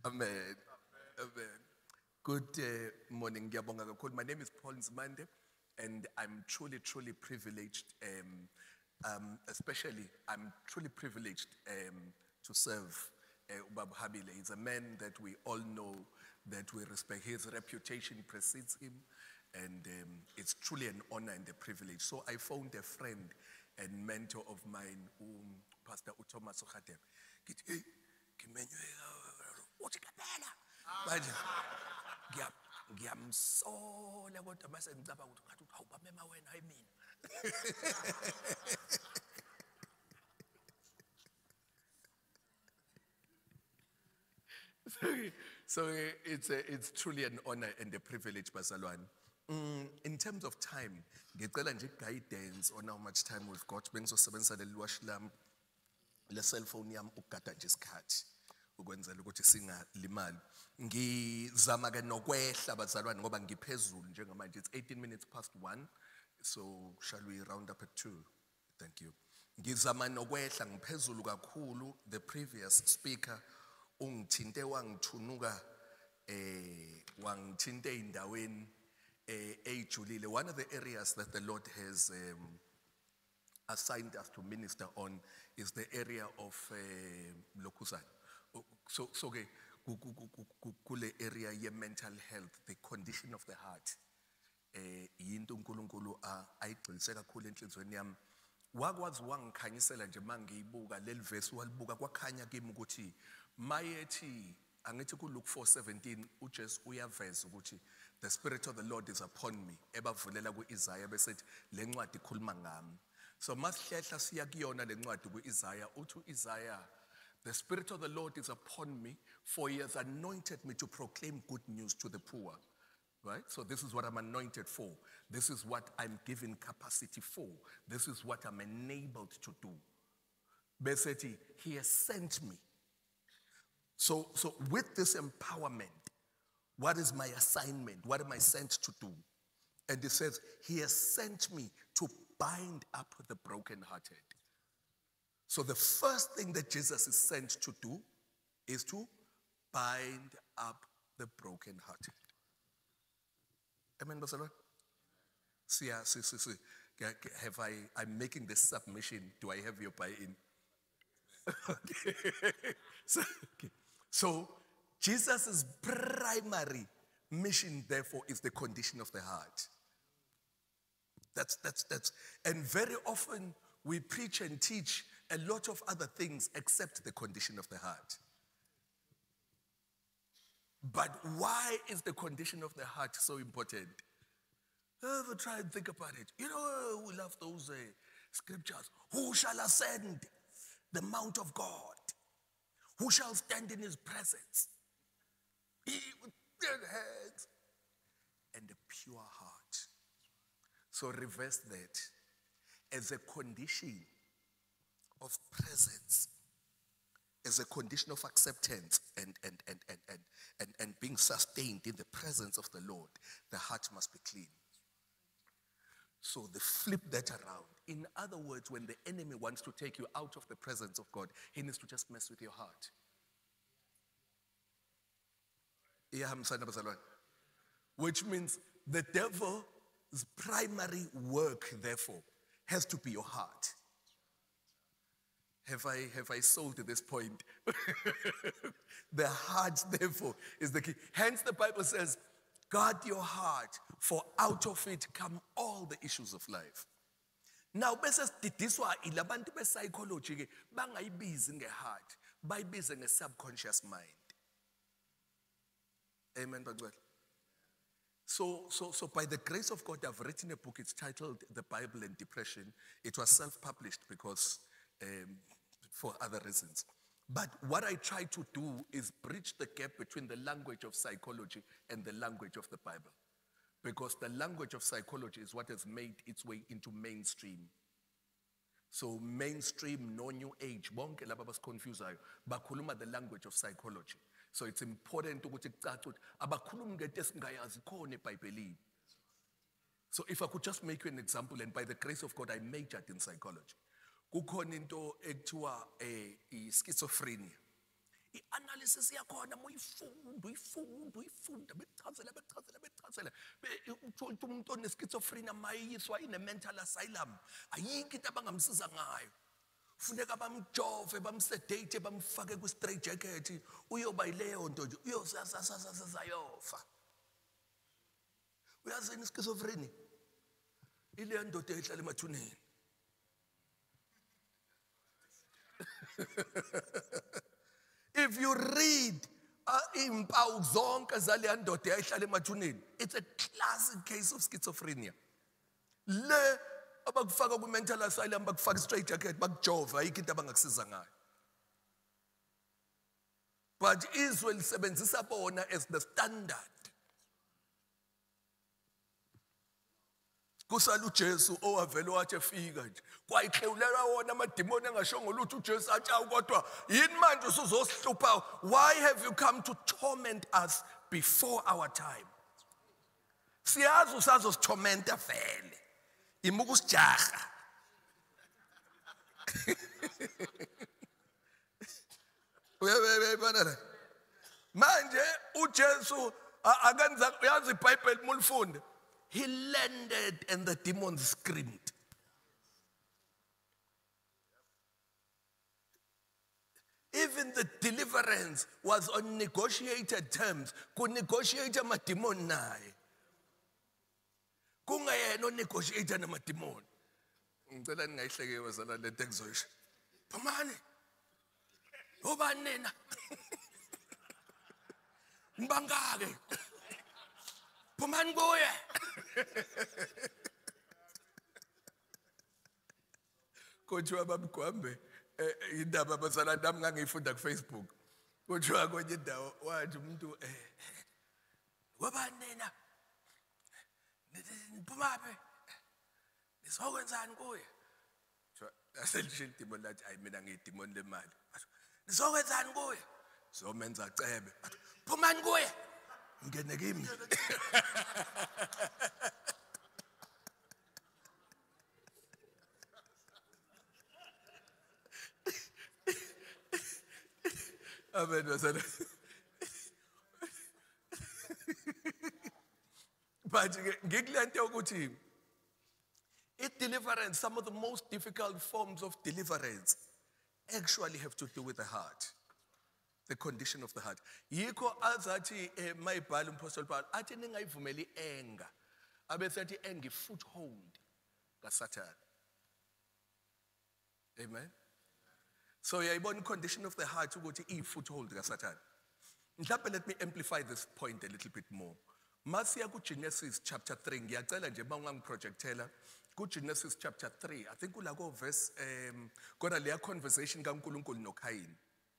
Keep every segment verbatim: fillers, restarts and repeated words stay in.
Amen. Amen. Good uh, morning, ngiyabonga kakhulu. My name is Paul Nzimande, and I'm truly, truly privileged, um, um, especially, I'm truly privileged um, to serve uh, Ubaba Habile. He's a man that we all know, that we respect. His reputation precedes him, and um, it's truly an honor and a privilege. So I found a friend and mentor of mine, um, Pastor Thomas Okhatem. Uthi kaphela manje ngiya ngiyamsola kodwa mase ngicabanga ukuthi ngathi hawu bamema wena hayi mina. So, so it's a, it's truly an honor and a privilege, Basalwan. Mm, in terms of time, ngicela nje guidance on how much time we've got. Bengizosebenzisa leli wash lam le cell phone yami ukugada nje isikhathi ukwenzela ukuthi singalimali. Ngizama ke nokwehla bazalwane ngoba ngiphezulu njengamanje. It's eighteen minutes past one. So shall we round up at two? Thank you. Ngizama nokwehla ngiphezulu kakhulu. The previous speaker ungithinte wangithunuka eh wangithinte indaweni eh ejulile. One of the areas that the Lord has um, assigned us to minister on is the area of uh, Lokusan. So, so okay, kule area ye mental health, the condition of the heart. Eh, yinto uNkulunkulu ayigcilise kakhulu enhlizweni yami. Wakwazi wangikhanyisela nje mangiyibuka leli verse walibuka kwakhanya kimi ukuthi mayethi angithi ku Luke four seventeen uJesu uyaveza ukuthi the spirit of the Lord is upon me. Ebavulela kuIsaiah besethi lencwadi ikhuluma ngami. So masihlehla siya kuyona lencwadi kuIsaiah uthi uIsaiah, the spirit of the Lord is upon me, for he has anointed me to proclaim good news to the poor. Right? So this is what I'm anointed for. This is what I'm given capacity for. This is what I'm enabled to do. Basically, he has sent me. So, so with this empowerment, what is my assignment? What am I sent to do? And he says, he has sent me to bind up the brokenhearted. So the first thing that Jesus is sent to do is to bind up the brokenhearted. Amen, Basalwa? See, see, see, see. Have I, I'm making this submission. Do I have your buy-in? Okay. So, okay. So, Jesus' primary mission, therefore, is the condition of the heart. That's, that's, that's, and very often we preach and teach a lot of other things except the condition of the heart. But why is the condition of the heart so important? Ever try and think about it? You know, we love those uh, scriptures. Who shall ascend the mount of God? Who shall stand in his presence? He with dead heads and a pure heart. So reverse that as a condition of presence, as a condition of acceptance and, and, and, and, and, and, and being sustained in the presence of the Lord, the heart must be clean. So they flip that around. In other words, when the enemy wants to take you out of the presence of God, he needs to just mess with your heart. Which means the devil's primary work, therefore, has to be your heart. Have I, have I sold to this point? The heart, therefore, is the key. Hence, the Bible says, guard your heart, for out of it come all the issues of life. Now, bese sididiswa ilabantu be-psychology ke bangayibizi ngeheart, bayibize nge-subconscious mind. Amen, Bangwel. So, so, so by the grace of God, I've written a book. It's titled The Bible and Depression. It was self-published because um, for other reasons. But what I try to do is bridge the gap between the language of psychology and the language of the Bible. Because the language of psychology is what has made its way into mainstream. So mainstream, no new age, bonke laba basiconfusayo, bakhuluma the language of psychology. So it's important ukuthi kucace ukuthi abakhulumi ngento esingayazi khona eBhayibhelini. So if I could just make you an example, and by the grace of God, I majored in psychology. Kukhona into ekuthiwa eh schizophrenia. i-analysis yakhona muyifunda uyifunda uyifunda bechazela bechazela bechazela uthola ukuthi umuntu one-schizophrenia mayiswa ine-mental asylum ayikho into abangamsiza ngayo. Funeka bamjove bamsedate bamfake kwi-straight jacket uyoba yileyo nto nje uyosasasasayofa. Uyazini i-schizophrenia ile ndoda ehlala emathuneni. If you read impawu zonke zale ndoda ehlala emathuneni, it's a classic case of schizophrenia. Le abakufaka ku-mental asylum bakufaka straight jacket bakujova ayikho into abangakusiza ngayo. But izwe lisebenzisa bona as the standard. Kusala uJesu owavela wathi efika nje kwayikhewulela wona amadimoni angashongo lutho uJesu athi awu kodwa yini manje usuzosihlupha? Why have you come to torment us before our time? Siyazi usazositormenta vele imuka usijaha. Uyabona manje uJesu akanza uyazi iBhayibheli mulifunde. He landed and the demons screamed. Even the deliverance was on negotiated terms. Ku negotiate amademon naye. Kungayena onegotiate namademon. Ngicela ningayihleke wazala le ntekizoyisho. Phumani. Ubani nina? Ngibangake. Phumani kuye. Kuthiwa babugwambe indaba abazala nami ngangiyifunda ku-Facebook. Kuthiwa kwenye indawo wathi umuntu eh wabani nina? Niphumaphi? Nizokwenzani kuye? Aselisho idimoni lathi hayi mina ngiyidimoni lemali. Nizokwenzani kuye? Sizomenza acebe. Phumani kuye? Ngene kimi. Amen wasala. But ngikulento ukuthi deliverance, some of the most difficult forms of deliverance actually have to do with the heart. The condition of the heart. Yiko azathi mayibhala umpostoli Paul athi ningayivumeli enga. Abesethi engi foothold kaSatan. Amen. So yayibona condition of the heart ukuthi I foothold kaSatan. Mhlawumbe let me amplify this point a little bit more. Masiya ku Genesis chapter three ngiyacela nje bangangiprojectela ku Genesis chapter three. I think kula ko verse um kona leya conversation kaNkulunkulu noKayini.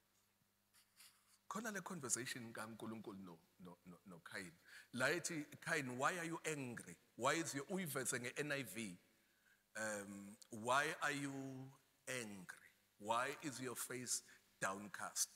Kona le conversation kaNkulunkulu no no no no Cain. La ethi Cain, why are you angry? Why is your uyivese nge-N I V? Um why are you angry? Why is your face downcast?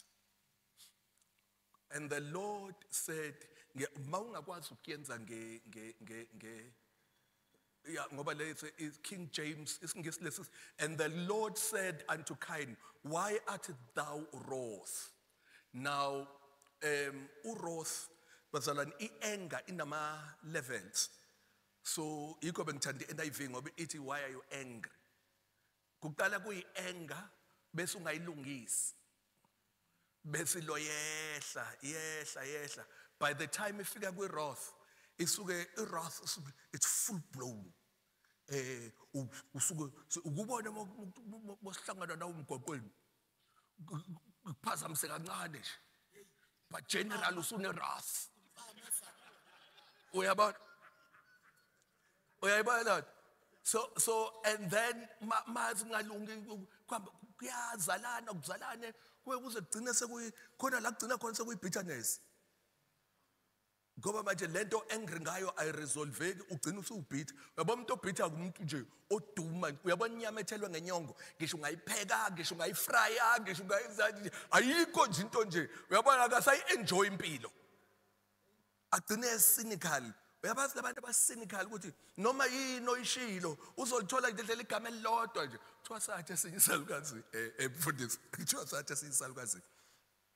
And the Lord said, mawungakwazi ukuyenza nge nge nge nge yeah ngoba lethe is King James isingisi lesi, and the Lord said unto Cain, why art thou wroth? Now, um, uroth, bazalwane I-anger inama levels. So, yiko bengithanda i-N I V ngoba ithi why are you angry? Kuqala kuyi-anger bese ungayilungisi. Bese lo yehla, yehla, yehla. By the time ifika kwi-wrath, isuke i-wrath it's full blown. Eh usuke ukubona mosihlangana nawo umgwaqweni. Kuphazamisa kancane nje. But general usune wrath. Uyabona? Uyayibona? So so and then mazi ngalungi kuyazalana kuzalane kuze kugcine sekuyi khona la kugcina khona sekuyi bitterness. Ngoba manje lento angry ngayo ayiresolveki ugcina usubhitha. Uyabona umuntu obhitha kumuntu nje oduma. Uyabona inyama ethelwe ngenyongo ngisho ungayipheka ngisho ungayifrya ngisho ungayenza ayikho nje into nje. Uyabona akasayi enjoy impilo. Agcine cynical. Uyabazi labantu abacynical ukuthi noma yini oyishilo uzolithola indlela igama elilodwa nje. Kuthiwa sathi esinye isalukazi emfundisi. Kuthiwa sathi esinye isalukazi.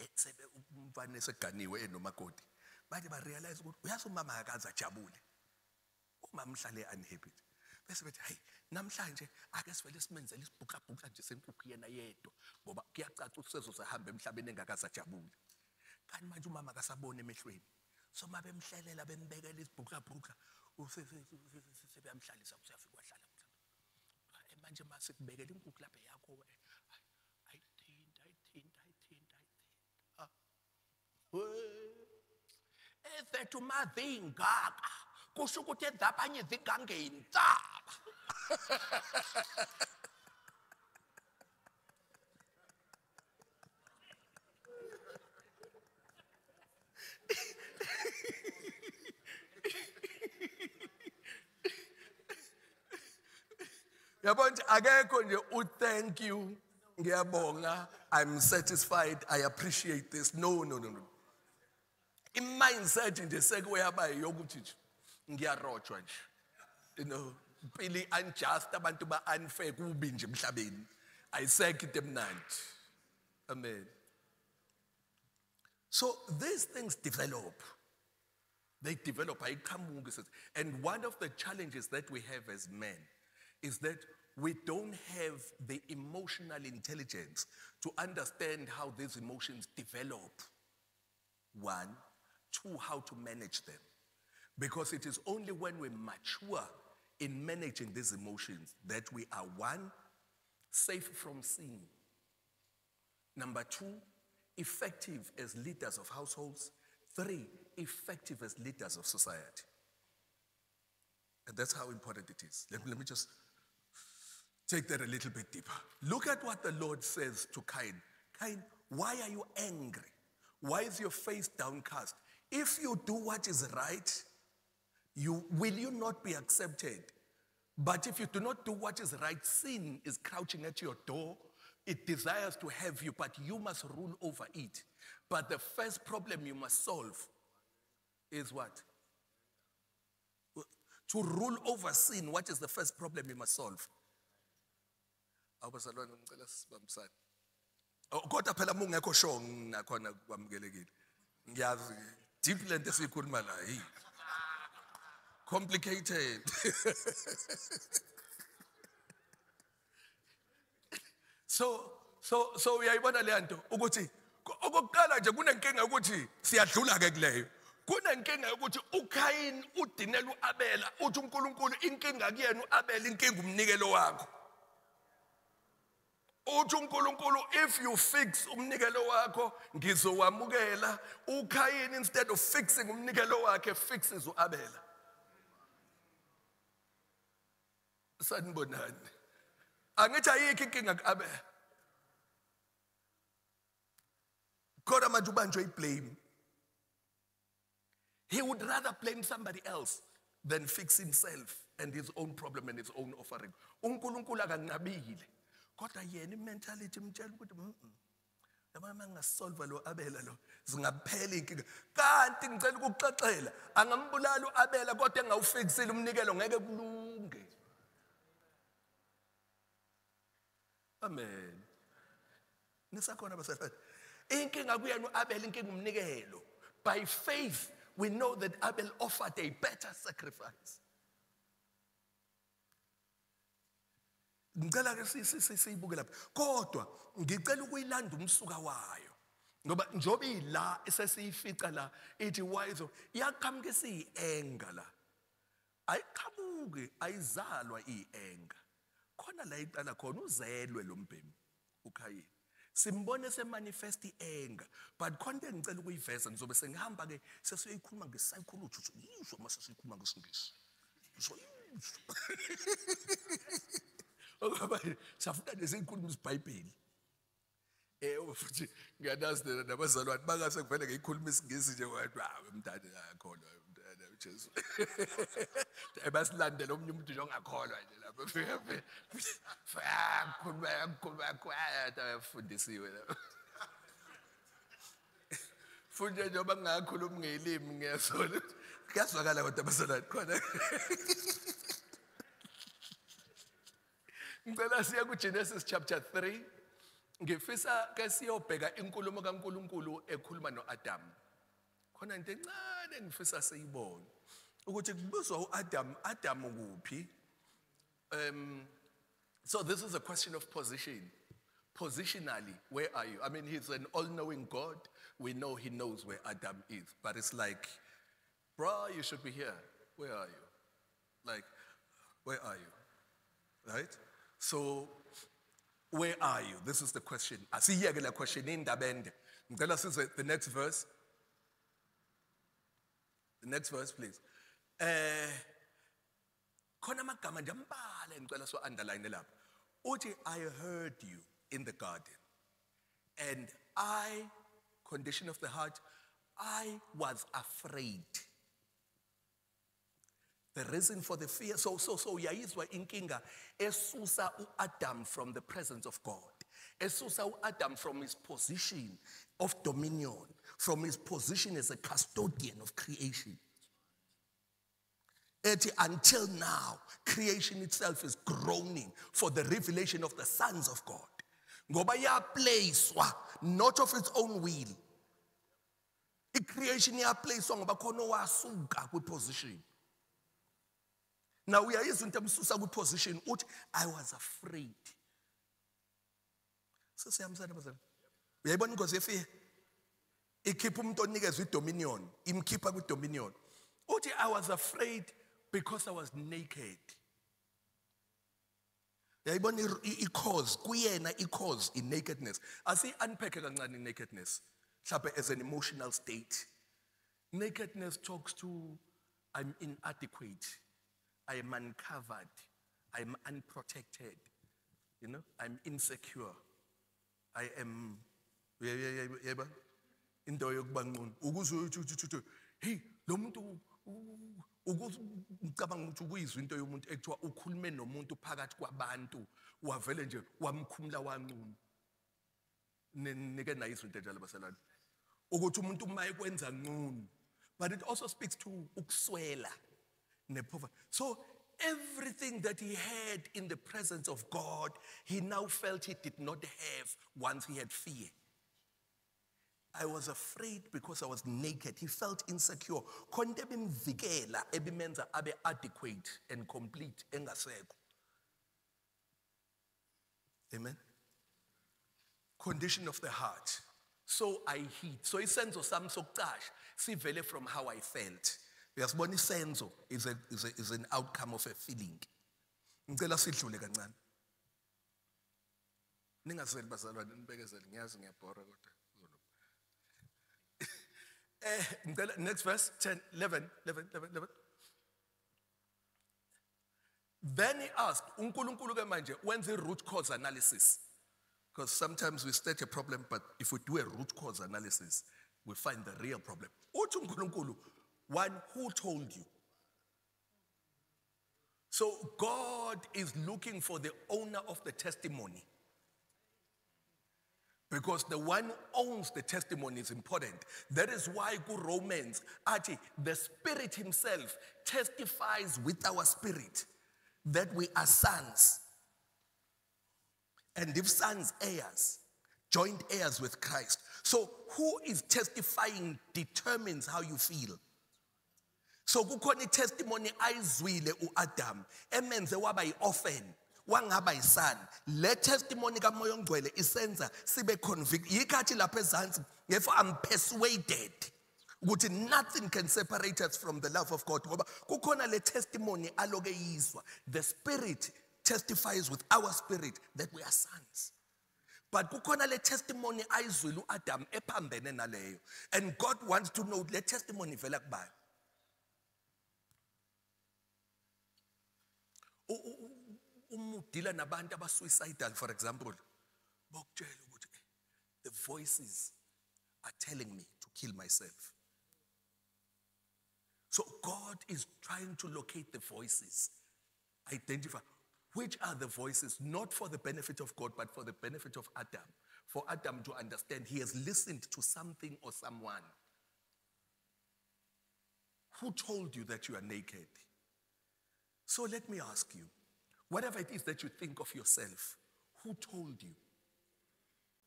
sebe umfana eseganiwe enomakoti bathi ba realize ukuthi uyazi umama akaze ajabule umama mhlale unhappy bese bethi hey namhlanje ake sivele simenzele isibhuqabhuqa nje senkukhu yena yedwa ngoba kuyacaca ukuthi sezosahamba emhlabeni engakaze ajabule kanti manje umama akasabone emehlweni so mabemhlelela bembekela isibhuqabhuqa usebeyamhlalisa usiyafika wahlala mhlawumbe manje mase kubekela inkukhu lapha yakho ayithinta ayithinta ayithinta ayithinta efethu madingaka kusho ukuthi edabanye zingangenzaba yabona nje akekho nje u thank you ngiyabonga I'm satisfied I appreciate this no no no no i-mindset nje sekuyaba yokuthi nje ngiyarojwa nje you know impili unjust abantu ba unfair kubi nje emhlabeni ayisekho into emnandi amen so these things develop they develop ayiqhamuki and one of the challenges that we have as men is that we don't have the emotional intelligence to understand how these emotions develop. One, two, how to manage them. Because it is only when we mature in managing these emotions that we are one, safe from sin. Number two, effective as leaders of households. Three, effective as leaders of society. And that's how important it is. Let me, let me just take that a little bit deeper. Look at what the Lord says to Cain. Cain, why are you angry? Why is your face downcast? If you do what is right, you, will you not be accepted? But if you do not do what is right, sin is crouching at your door. It desires to have you, but you must rule over it. But the first problem you must solve is what? To rule over sin, what is the first problem you must solve? Awubazalwane ngicela sibambisane. Kodwa phela mungekho sure nakhona kwamukelekile. Ngiyazi deep lento esikhuluma la, hey. Complicated. So so so uyayibona le nto ukuthi okokuqala nje kunenkinga ukuthi siyadlula ke kuleyo. Kunenkinga ukuthi uKain udinela uAbela uthi uNkulunkulu inkinga kuyena uAbela inkinga umnikelo wakho. Uthi uNkulunkulu if you fix umnikelo wakho ngizowamukela. uKain instead of fixing umnikelo wakhe fixes uAbela. Sanibonani. Angithi ayikho inkinga kuAbela. Kodwa manje ubanjwe iblame. He would rather blame somebody else than fix himself and his own problem and his own offering. uNkulunkulu akanqabile. Kodwa yena imentality imtshela ukuthi mhm. Yabona mangasolve lo Abela lo zingaphela inkinga. Kanti ngicela ukuxexela angambulala uAbela kodwa engawufixile umnikelo ngeke kulunge. Amen. Nisakhona basefathi. Inkinga kuyena uAbela inkinga umnikelo. By faith we know that Abel offered a better sacrifice. Ngicela ke siyibuke lapha. Kodwa ngicela ukuyilanda umsuka wayo. Ngoba njobe ila esesiyifica la ithi wise yaqhamuka isiyenga la. Ayiqhamuke ayizalwa iyenga. Khona la iqala khona uzelwe lo mbhemi uKhayini. Simbone semanifest anger but konke ngicela ukuyiveza ngizobe sengihamba ke sesiyikhuluma ngesayikoloji yizwa mase sikhuluma ngesingisi so ngoba safuna nje sikhuluma isiBhayibheli eh futhi ngiyadazi nabazalwane bangase kuvele ngiyikhuluma isingisi nje wathi hawe umntana akholwa umntana uJesu ebasilandela omnye umuntu nje ongakholwa nje lapho fika fa kuba kuba kwata yafundisiwe lapho futhi nje bangakhuluma ngelimi ngiyasola kuyazwakala kodwa abazalwane khona ngicela siya kuGenesis chapter three ngifisa ke siyobheka inkulumo kaNkuluNkulu ekhuluma noAdam. Khona into encane engifisa siyibone ukuthi kubuzwa uAdam, Adam ukuphi? Um so this is a question of position. Positionally, where are you? I mean, he's an all-knowing God. We know he knows where Adam is, but it's like, bro, you should be here. Where are you? Like, where are you? Right? So, where are you? This is the question. I see here the question in the bend. Tell us the next verse. The next verse, please. Eh, khona amagama nje ambala ngicela so underline lapha. Uthi I heard you in the garden. And I, condition of the heart, I was afraid. The reason for the fear, so so so yayizwa inkinga esusa uAdam from the presence of God. Esusa uAdam from his position of dominion, from his position as a custodian of creation. Until now, creation itself is groaning for the revelation of the sons of God. Ngoba yaplacewa not of its own will. I creation yaplacewa ngoba khona wasuka kwi position. Now we are using them kwi position uthi I was afraid. So siyamsana bazana. Uyayibona ingozi yefear? Ikhipha umuntu onikezwe idominion, imkhipha kwi dominion. Uthi I was afraid because I was naked. Yayibona i-cause kuyena i-cause in nakedness. Asi unpack kancane in nakedness. Mhlawumbe as an emotional state. Nakedness talks to I'm inadequate. I am uncovered. I am unprotected. You know, I'm insecure. I am yeba into yokuba ngcono. Ukuzwe uthi hey lo muntu ukucabanga ukuthi ukuyizwa into yomuntu ekuthiwa ukhulume nomuntu phakathi kwabantu wavele nje wamkhumula wancuma nike nayizwa into enjalo basalana ukuthi umuntu mayekwenza ngcono. But it also speaks to ukuswela nepoverty. So everything that he had in the presence of God, he now felt he did not have once he had fear. I was afraid because I was naked. He felt insecure. Konke bimvikela ebimenza abe adequate and complete engasekho. Amen. Condition of the heart. So I hid. So isenzo sami sokucasha sivele from how I felt. Uyasibona isenzo is a is a is an outcome of a feeling. Ngicela sidlule kancane. Ningaseli bazalwane nibekezele ngiyazi ngiyabhora kodwa. Uh, next verse, ten, eleven, eleven, eleven, eleven. Then he asked, uNkulunkulu ke manje wenza root cause analysis. Because sometimes we state a problem, but if we do a root cause analysis, we find the real problem. Uthi uNkulunkulu, one who told you. So God is looking for the owner of the testimony. Because the one who owns the testimony is important. That is why good Romans, actually, the Spirit himself testifies with our spirit that we are sons. And if sons, heirs, joint heirs with Christ. So who is testifying determines how you feel. So kukhona testimony ayizwile uAdam emenze waba yi-orphan. Wangaba yisan le testimony kaMoya oNgcwele isenza sibe convict yikhathi lapha ezansi therefore I'm persuaded ukuthi nothing can separate us from the love of God ngoba kukhona le testimony aloke yizwa. The Spirit testifies with our spirit that we are sons. But kukhona le testimony ayizwile uAdam ephambene naleyo, and God wants to know le testimony vela kubani. Umudila nabantu abasuicidal, for example, the voices are telling me to kill myself. So God is trying to locate the voices, identify which are the voices, not for the benefit of God, but for the benefit of Adam. For Adam to understand he has listened to something or someone. Who told you that you are naked? So let me ask you, whatever it is that you think of yourself, who told you?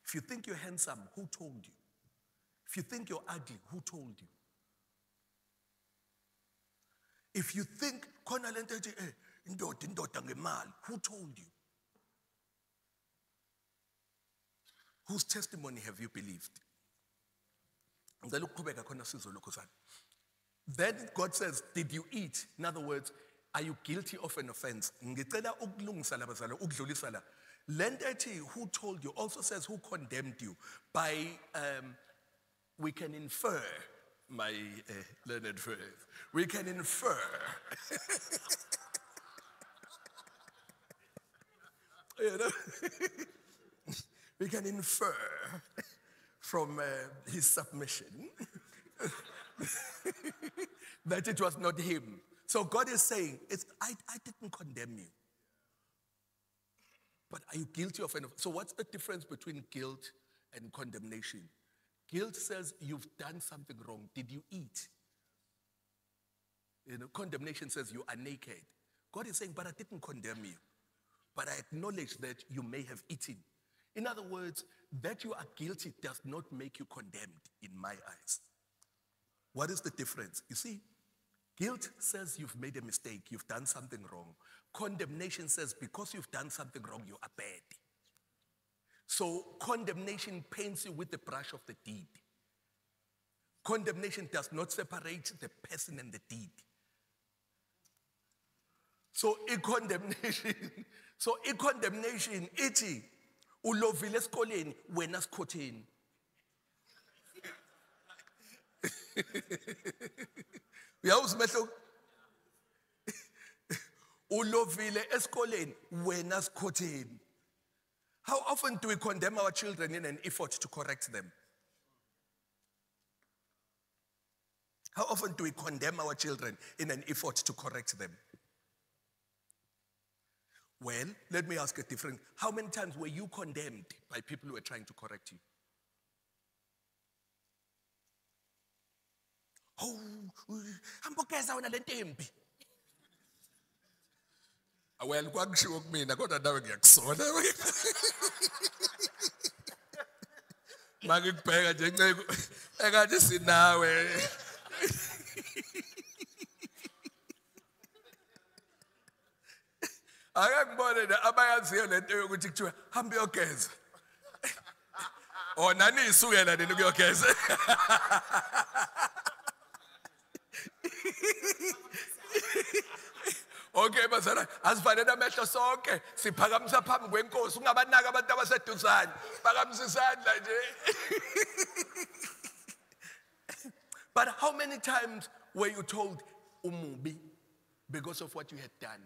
If you think you're handsome, who told you? If you think you're ugly, who told you? If you think, "Khona lento ethi, eh, indoda indoda ngemali," who told you? Whose testimony have you believed? Ngicela ukuqhubeka khona sizwe lokho sana. Then God says, did you eat? In other words, are you guilty of an offense? Ngicela ukulungisa la bazalo, ukudlulisa la. Lento ethi, who told you, also says who condemned you. By, um, we can infer, my uh, learned phrase, we can infer. You know? We can infer from uh, his submission that it was not him. So God is saying, it's, I, I didn't condemn you. But are you guilty of an offense? So what's the difference between guilt and condemnation? Guilt says you've done something wrong. Did you eat? You know, condemnation says you are naked. God is saying, but I didn't condemn you. But I acknowledge that you may have eaten. In other words, that you are guilty does not make you condemned in my eyes. What is the difference? You see, guilt says you've made a mistake, you've done something wrong. Condemnation says because you've done something wrong, you are bad. So condemnation paints you with the brush of the deed. Condemnation does not separate the person and the deed. So in condemnation, so in condemnation, iti ulovile esikoleni wena sikhotheni. Uyawuzi mehlo? Ulovile esikoleni wena sikhotheni. How often do we condemn our children in an effort to correct them? How often do we condemn our children in an effort to correct them? Well, let me ask a different. How many times were you condemned by people who were trying to correct you? Oh, ambokeza wena lentembi. Well, kwakushiwo kumina kodwa nawe ngiyakusola. Makubheka nje nceke engathi sinawe. Akangibone na abayaziyo lento yokuthi kuthiwa hamba uyogeza. Oh nani isukela nini ukuyogeza? Okay bazala asifanele amehlo sonke siphakamisa phambi kwenkosi ungabanaka abantu abaseduzane phakamisa isandla nje. But how many times were you told umubi because of what you had done?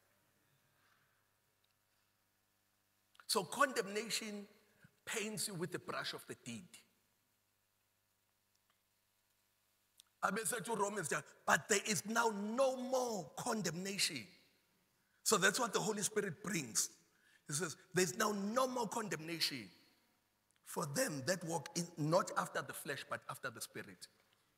So condemnation paints you with the brush of the deed. But there is now no more condemnation. So that's what the Holy Spirit brings. He says, there's now no more condemnation for them that walk in, not after the flesh, but after the Spirit.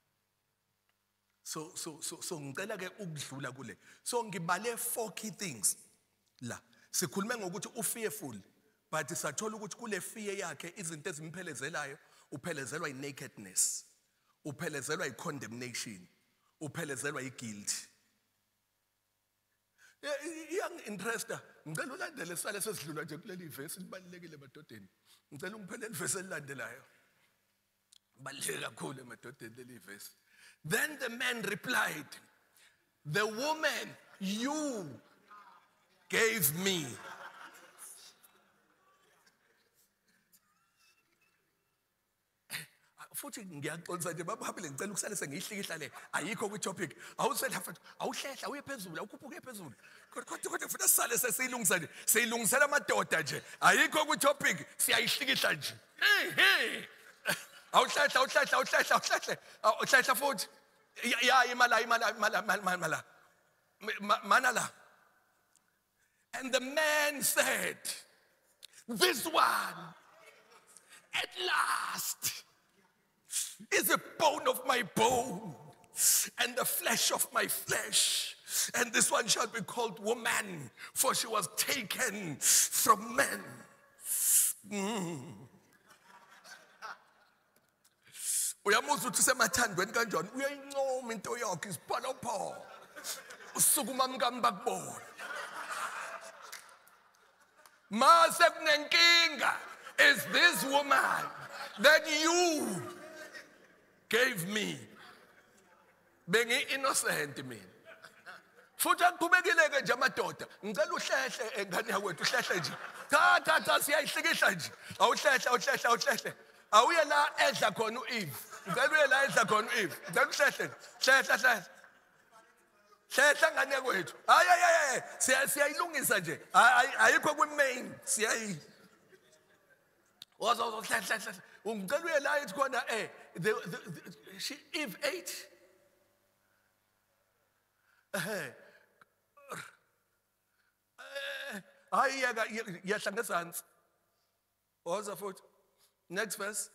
So, so, so, so, so, ngibale four key things. La, sikhulume ngokuthi ufearful, but sathola ukuthi kule fear yakhe izinto ezimphelezelayo, uphelezelwa i-nakedness. Uphelezelwa i-condemnation, uphelezelwa i-guilt. Iyangi-interesta, ngicela ulandele sale sesidlula nje kuleli verse libalulekile emadodeni. Ngicela ungiphelele verse elilandelayo. Baluleke kakhulu emadodeni leli verse. Then the man replied, the woman you gave me. Futhi ngiyaxolisa nje baphambili ngicela ukusalisa ngihlikihla le ayikho kwi topic awusela futhi awuhlehla uye phezulu awukhuphuke phezulu kodwa kodwa futhi sisale sesiyilungisa nje siyilungisela amadoda nje ayikho kwi topic siyayihlikihla nje hey hey awuhlehla awuhlehla awuhlehla awuhlehla awuhlehla futhi ya imala imala imala imala mana la. And the man said, this one at last is a bone of my bone and the flesh of my flesh. And this one shall be called woman, for she was taken from men. Mm. Uyamuzwa uthi semathandweni kanjani uyayincoma into yakhe isiphalaphala. Usukuma mkami bakubona. Mase kunenkinga is this woman that you gave me. Bengi innocent mina. Futhi akuqhubekile nje amadoda. Ngicela uhlehle engane yakwethu uhlehle nje. Cha cha cha siyayihlikihla nje. Awuhlehle awuhlehle awuhlehle. Awuye la edla khona uEve. Ngicela uye la edla khona uEve. Ngicela uhlehle. Hlehle hlehle. Hlehle ngane yakwethu. Hayi hayi hayi siya siyayilungisa nje. Ayikho kwi-main siyayi. Wazo hlehle hlehle. Ngicela uye la ethi khona eh the she Eve ate. Eh hayi yaka yahla ngesansi. Wazo futhi. Next verse.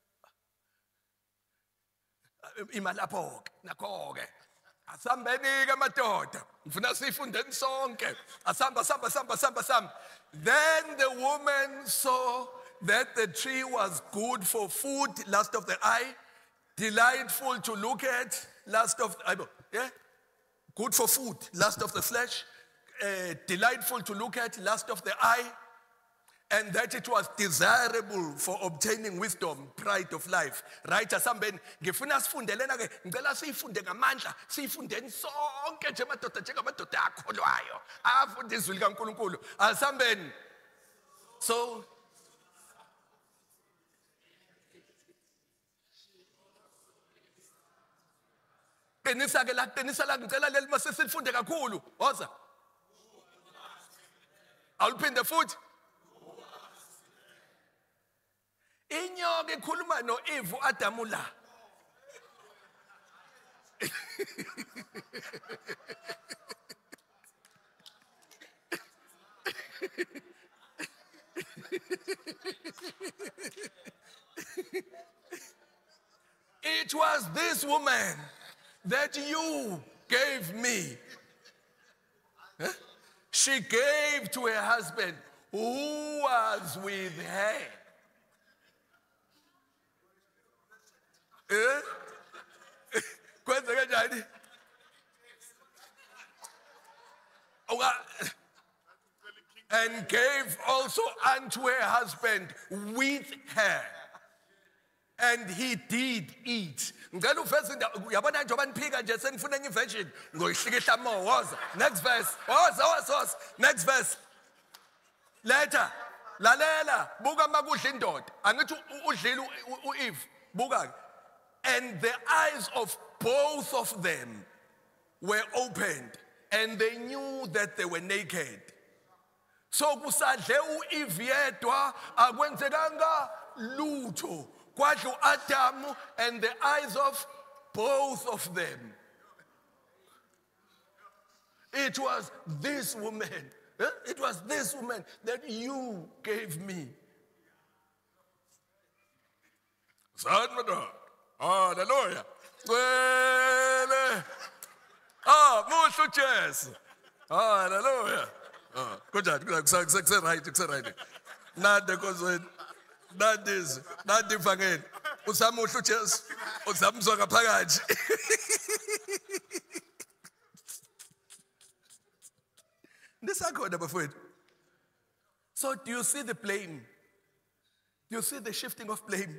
Imalapho ke nakho ke. Asambeni ke madoda. Ngifuna sifundeni sonke. Asamba samba samba samba samba. Then the woman saw that the tree was good for food, lust of the eye, delightful to look at, lust of the eye. Yeah? Good for food, lust of the flesh, uh, delightful to look at, lust of the eye, and that it was desirable for obtaining wisdom, pride of life. Right? Asambeni ngifuna sifundelena ke ngicela sifunde ngamandla sifundeni sonke nje madoda njengamadoda akholwayo afunda izwi likaNkulunkulu. Asambeni. So qinisa ke la qinisa la ngicela leli mase silifunde kakhulu. Woza. Awuphinde futhi. Inyoka ikhuluma noEve Adamu la. It was this woman that you gave me. Huh? She gave to her husband who was with her. Eh? Kwenzeke njani? And gave also unto her husband with her. And he did eat. Ngicela uvese uyabona njengoba niphika nje senifuna enye version ngoyihlikihla mo woza. Next verse. Woza woza woza. Next verse. Later. Lalela buka makudla indoda. Angithi udlile uEve. Buka. And the eyes of both of them were opened, and they knew that they were naked. So kusadle uEve yedwa akwenzekanga lutho. Kwadla uAdamu and the eyes of both of them. It was this woman, it was this woman that you gave me. Son, madam. Hallelujah. Well, ah, mucho chess. Hallelujah. Ah, good job. Good job. It's right. It's right. Not the cause. Not this. Not the fucking. Usam mucho chess. Usam soga pagaj. This is good before it. So do you see the blame? Do you see the shifting of blame?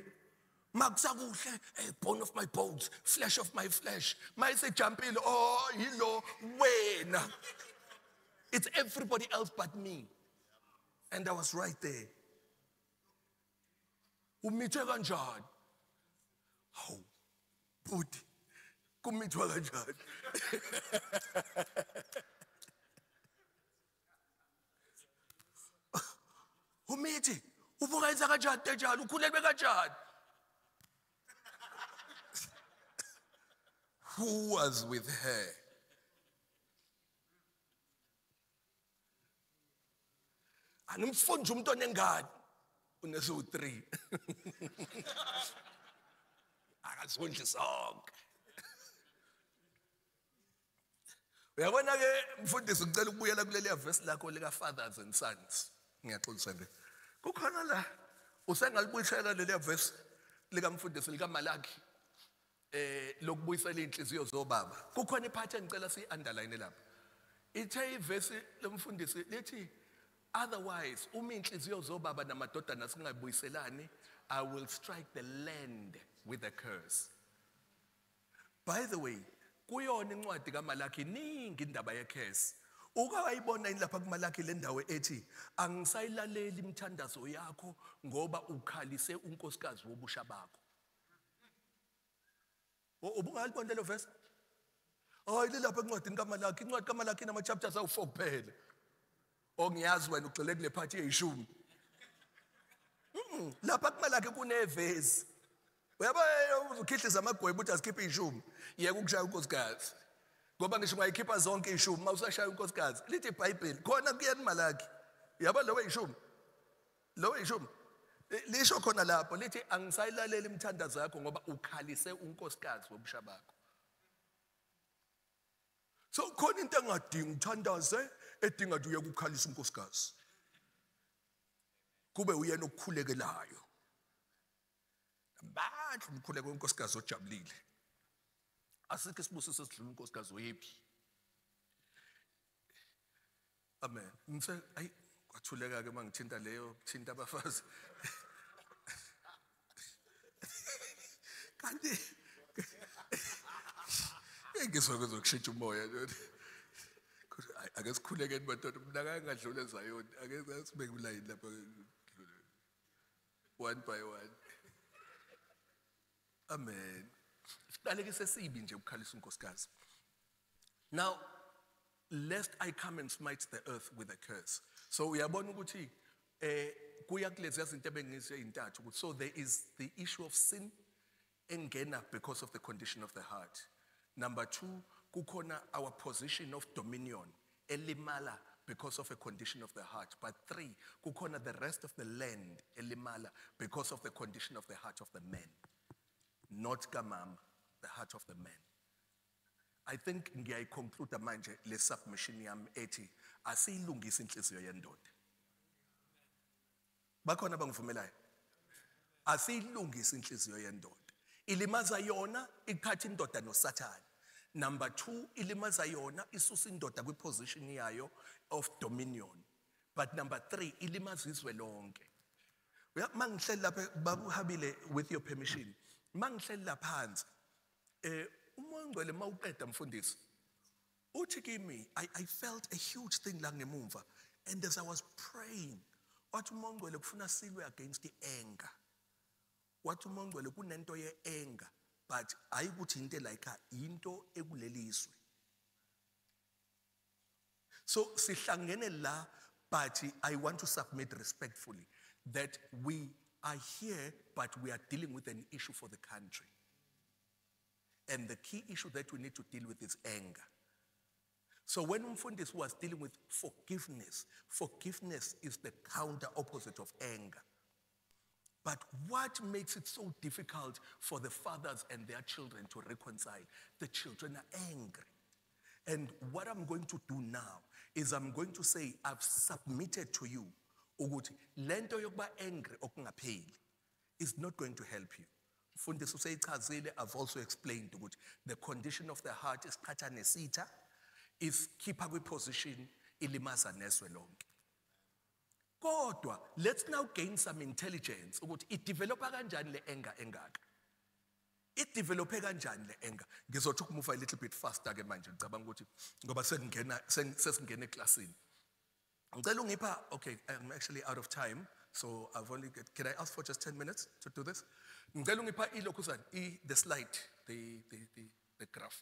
Bone of my bones, flesh of my flesh. My say jumping, oh, you know, when. It's everybody else but me. And I was right there. Umitwe kanjani? Oh, bhuti. Kumitwa kanjani? Umithi, ubuka yenza kanjani kanjani? Ukhulelwe kanjani? Who was with her? Animfunja umuntu onengane unesu three. Akasondli sonke. Uyabona ke mfundisi ngicela ukubuyela kuleli verse lakho lika fathers and sons. Ngiyaxolisa nje. Kukhona la usengalibuyisela leli verse lika mfundisi lika Malaki. eh lokubuyisela inhliziyo zobaba kukhona iphathi engicela si-underline lapha ithe ivesi lomfundisi lithi otherwise uma inhliziyo zobaba namadodana singabuyiselani I will strike the land with a curse. By the way, kuyona incwadi kaMalaki iningi indaba yecurse. Uke wayibona yini lapha kuMalaki le ndawo ethi angisayilaleli imithandazo yakho ngoba ukhalise unkosikazi wobusha bakho. Ubungalibona lo verse? Oh ilapha encwadini kaMalaki, incwadi kaMalaki nama chapters awu four kuphela. Ongiyazi wena ugxile kule phathi eyishumi. Mhm, lapha kuMalaki kunevesi. Uyaba uzokhihliza amagwebo uthi asikhiphe ishumi. Yeke ukushaya unkosikazi. Ngoba ngisho ungayikhipha zonke ishumi mawusashaya unkosikazi. Lithi iBhayibheli khona kuyena Malaki. Yaba lo weyishumi. Lo weyishumi. Lisho khona lapho lithi angisayilalela imithandazo yakho ngoba ukhalise unkosikazi wobusha bakho. So khona into engadingi uthandaze edinga nje uye ukukhalisa unkosikazi. Kube uyena okukhulekelayo. Manje umkhuleko wenkosikazi ojabulile. Asikho isibusiso esidlula unkosikazi oyephi. Amen. Ngise ayi kwathuleka ke mangithinta leyo thinta abafazi. Kanti ngizwe kuzokushintsha umoya nje. Ake sikhuleke madoda mina kangadlula ezayoni ake sibeke ulayini lapha one by one. Amen. Siqaleke sesibi nje ukukhalisa unkosikazi. Now lest I come and smite the earth with a curse. So uyabona ukuthi eh kuya kulezi izinto ebengizwe intathu ukuthi so there is the issue of sin engena because of the condition of the heart. Number two, kukhona our position of dominion elimala because of a condition of the heart. But three, kukhona the rest of the land elimala because of the condition of the heart of the man. Not kamam, the heart of the man. I think ngiyayi conclude manje le submission yami ethi asiyilungisa inhliziyo yendoda. Bakhona bangivumelayo. Asiyilungisa inhliziyo yendoda. Ilimaza yona ikhathi indoda noSathane. Number two, ilimaza yona isusa indoda kwi position yayo of dominion. But number three, ilimaza izwe lonke. Mangihleli lapha babuhabile with your permission. Mangihleli lapha phansi. Eh umoya ngcwele mawuqeda mfundisi. Uthi kimi I I felt a huge thing la ngemumva and as I was praying wathi umoya ngcwele kufuna silwe against the anger. Wathi umoya ngcwele kunento ye anger but ayikuthi into like into ekuleliswe. So sihlangene la but I want to submit respectfully that we are here but we are dealing with an issue for the country. And the key issue that we need to deal with is anger. So when Mfundisi was dealing with forgiveness, forgiveness is the counter opposite of anger. But what makes it so difficult for the fathers and their children to reconcile? The children are angry. And what I'm going to do now is I'm going to say, I've submitted to you, ukuthi lento yokuba angry okungapheli is not going to help you. Mfundisi useyichazile, I've also explained ukuthi the condition of the heart is qhatha nesitha, is khipha kwi position ilimaza neswe lonke. Kodwa let's now gain some intelligence ukuthi it developa kanjani le anger engaka. It develope kanjani le anger. Ngizothi ukumove a little bit faster ke manje ngicabanga ukuthi ngoba sengena sesingena eclassini. Ngicela ungipha okay, I'm actually out of time. So I've only get, can I ask for just ten minutes to do this? Ngicela ungipha ilokhuzana I the slide, the the the, the graph.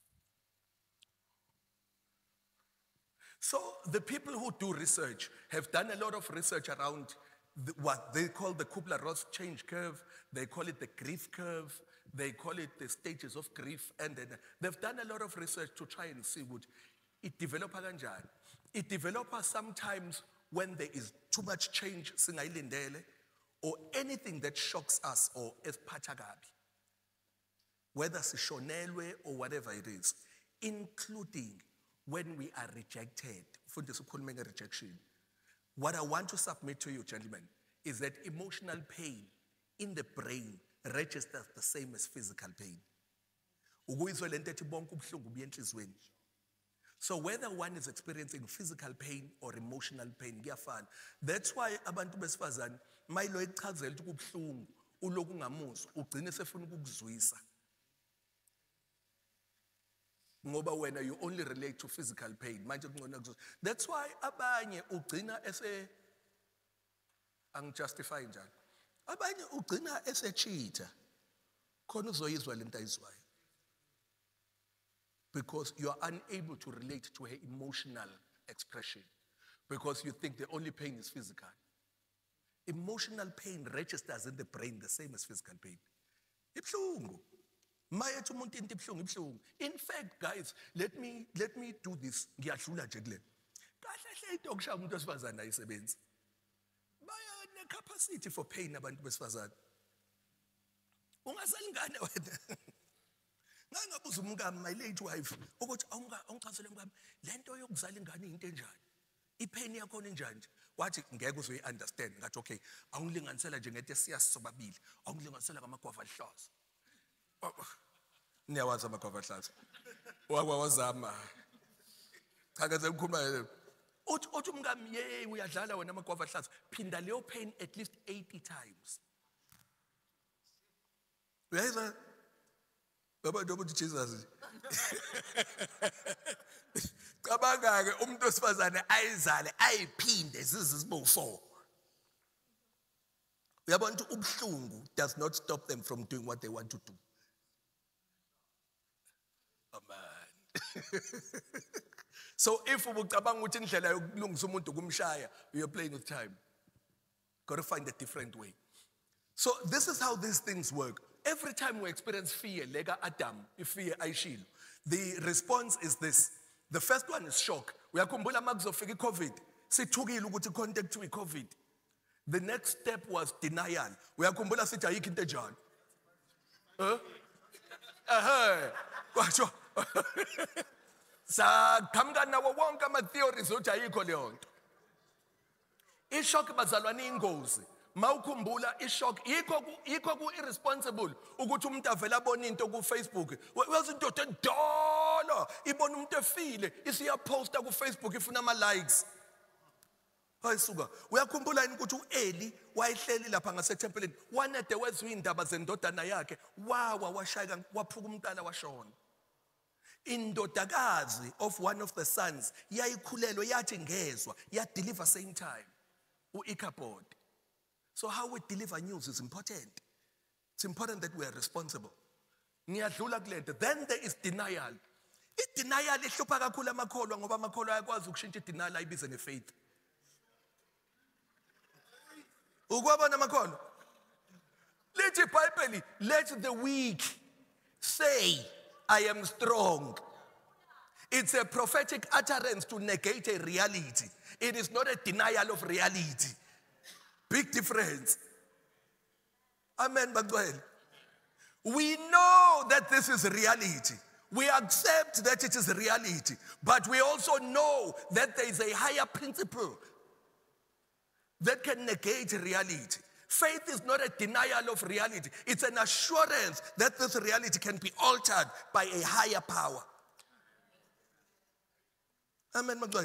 So the people who do research have done a lot of research around the, what they call the Kubler-Ross change curve. They call it the grief curve. They call it the stages of grief. And then they've done a lot of research to try and see what it develops kanjani. It develops sometimes when there is too much change, singayilindele, or anything that shocks us or esiphatha kabi. Whether sishonelwe or whatever it is, including when we are rejected. Mfundisi ukhuluma nge-rejection. What I want to submit to you, gentlemen, is that emotional pain in the brain registers the same as physical pain. ukuyizwa lento ethi bonke ubuhlungu buye enhlizweni. So whether one is experiencing physical pain or emotional pain, kuyafana. That's why abantu besifazane mayilo ichazela ukuthi kubuhlungu uloku ungamuzwa ugcine sefuna ukukuzwisa. Ngoba wena you only relate to physical pain. Manje kungona kuzwisa. That's why abanye ugcina ese angijustify njalo. Abanye ugcina ese cheater. Khona uzoyizwa lento ayizwayo. Because you are unable to relate to her emotional expression. Because you think the only pain is physical. Emotional pain registers in the brain the same as physical pain. Ibhlungu. Mayethi umuntu into ibhlungu ibhlungu. In fact, guys, let me let me do this. Ngiyadlula nje kule. Kahle hle into okushaya umuntu wesifazane ayisebenzi. Baya ne capacity for pain abantu besifazane. Ungasalingane wena. Ngangabuza umngami my late wife ukuthi awungichazele mngami lento yokuzala ingane into enjani. Ipain yakho enjani? Wathi ngeke uzoyi understand. Ngathi okay, awungilinganisela nje ngento esiyasisobabili. Awungilinganisela kamagwava lihlaza. Niyawazi amagwava lihlaza. Wakwawazama. Cha ke sengikhuluma uthi uthi umngami yey uyadlala wena amagwava lihlaza. Phinda leyo pain at least eighty times. Uyayizwa? Baba ndobuthi Jesus. Cabanga ke umuntu osifazane ayizale ayiphinde zizizibo four. Uyabona ukuthi ubuhlungu does not stop them from doing what they want to do. Amen. So if ubucabanga ukuthi indlela yokulungisa umuntu kumshaya, you are playing with time. Got to find a different way. So this is how these things work. Every time we experience fear, lega Adam, fear ayishilo, the response is this. The first one is shock. Uyakhumbula makuzofika iCovid, sithukile ukuthi contact with COVID. The next step was denial. Uyakhumbula sithi ayikho into enjalo. Huh? Eh. Kwatsho. Sakamka nawo wonke ama theories ukuthi ayikho leyo nto. I-shock bazalwane ingozi. Mawukhumbula i-shock yikho yikho ku irresponsible ukuthi umuntu avela abona into ku Facebook uyazi indoda endala ibona umuntu efile isiya posta ku Facebook ifuna ama likes. Hayisuka uyakhumbula yini ukuthi uEli wayehleli lapha ngasethempelini wanede wezwe indaba zendodana yakhe wawa washayeka waphuka umntana washona. Indodakazi of one of the sons yayikhulelwe yathi ngezwa ya deliver same time uIkhabod. So how we deliver news is important. It's important that we are responsible. Ngiyadlula kulento. Then there is denial. I-denial ihlupha kakhulu amakholwa ngoba amakholwa ayakwazi ukushintsha i-denial ayibize ne-faith. Ukwabona amakholwa? Lithi iBhayibheli, let the weak say, I am strong. It's a prophetic utterance to negate a reality. It is not a denial of reality. Big difference. Amen, Bagwell. We know that this is reality. We accept that it is reality. But we also know that there is a higher principle that can negate reality. Faith is not a denial of reality. It's an assurance that this reality can be altered by a higher power. Amen, Bagwell.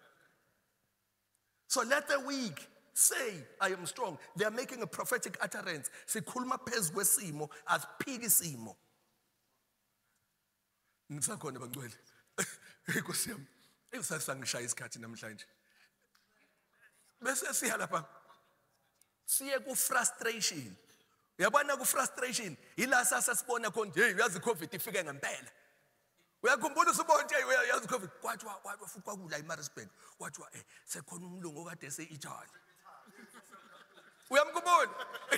So let the weak say, I am strong. They are making a prophetic utterance. Sikhuluma phezu kwesimo asiphiki isimo. Ngisakhona bangcwele. Inkosi yami. Ngisasangishaya isikhathi namhlanje. Bese siya lapha. Siye ku frustration. Uyabona ku frustration ila sasasibona khona hey uyazi iCovid ifike ngempela. Uyakhumbula usubona nje uyazi iCovid kwathiwa futhi kwakula eMaritzburg kwathiwa eh sekhona umlungu okade eseItaly. Uyamkhumbula?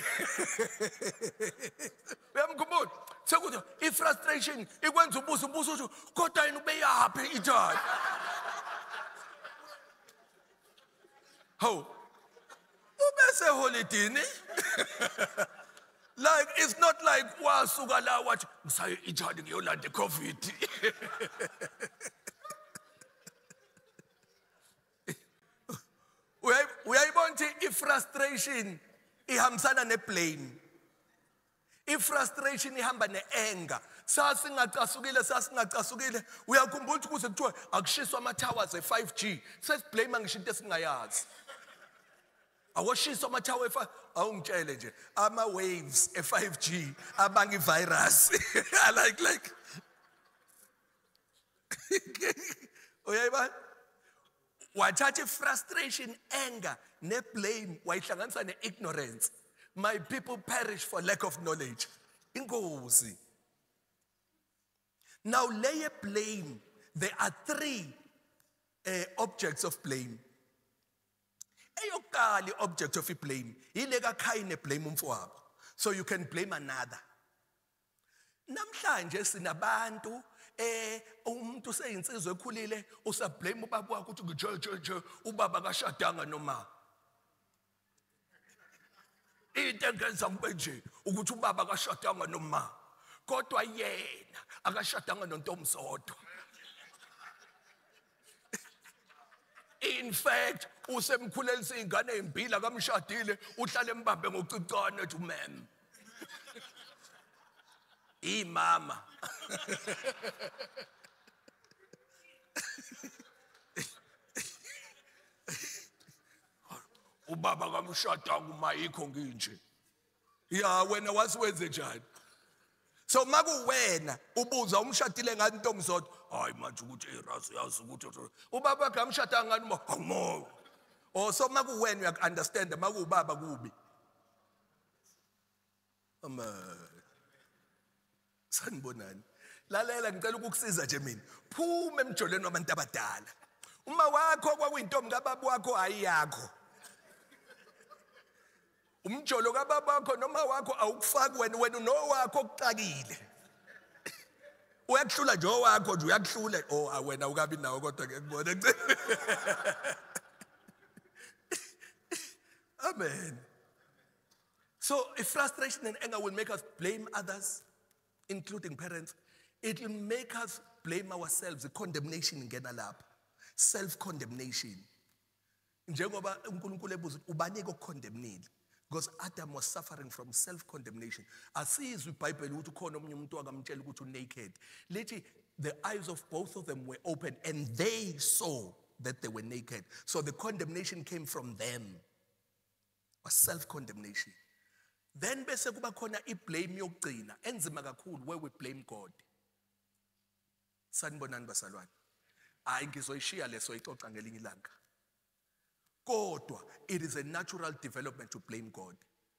Uyamkhumbula? Sekuthi ifrustration ikwenza ubuso ubuso uthi kodwa yena ubeyaphi eItaly. How? Ubese holiday. Like it's not like wasuka la wathi ngisaye eItaly ngiyolanda iCovid. Uyayibona ukuthi ifrustration ihambisana neblame. I-frustration ihamba ne-anger. Sasingacasukile, sasingacasukile. Uyakhumbula ukuthi kuze kuthiwa akushiswa ama-towers e-five G. Sesiblame ngisho into esingayazi. Awashiswa ama-tower e-five. Awungitshele nje ama-waves e-five G abanga i-virus. I like like. Uyayibona? Wathatha i-frustration, anger, ne-blame, wayihlanganisa ne-ignorance. My people perish for lack of knowledge. Inkosi. Now, layer blame. There are three uh, objects of blame. Eyokali object of blame. Ilega kaine blame umfowabo. So you can blame another. Namhlanje sinabantu eh umuntu seyinsizwe ekhulile usablame ubaba wakho uthi nje nje nje ubaba kashadanga noma. Into engenza kube nje ukuthi ubaba akashadanga noma kodwa yena akashadanga nontomzodwa. In fact usemkhulelisa ingane ezimbili akamshadile uhlala embambe ngocicane ethi mem imama. Ubaba kamshadanga uma yikho nginje. Ya wena wasiwenze njani? So maku wena ubuza umshadile ngani intomzodwa hayi manje ukuthi erazi yazi ukuthi ubaba kamshadanga ngani uma angimo. Oh so maku wena uyak understand maku ubaba kubi. Ama sanibonani. Lalela ngicela ukukusiza nje mina. Phuma emjolweni wabantu abadala. Uma wakho kwakuyintombi kababa wakho ayiyakho. Umjolo kababa wakho noma wakho awukufaki wena wena nowakho okuxakile. Uyakuhlula nje owakho nje uyakuhlula oh awena ukabi nawo kodwa ke kubona. Amen. So if frustration and anger will make us blame others, including parents, it will make us blame ourselves. The condemnation ingena lapha. Self-condemnation. Njengoba uNkulunkulu ebuza ubani okukondemnile. Because Adam was suffering from self-condemnation. Asizwe iBhayibheli ukuthi khona omunye umuntu akamtshela ukuthi naked. Lithi the eyes of both of them were open and they saw that they were naked. So the condemnation came from them. Was self-condemnation. Then bese kuba khona iblame yokugcina enzima kakhulu where we blame God. Sanibonani basalwane. Hayi ngizoyishiya leso ixoxa ngelinye ilanga. Kodwa it is a natural development to blame God.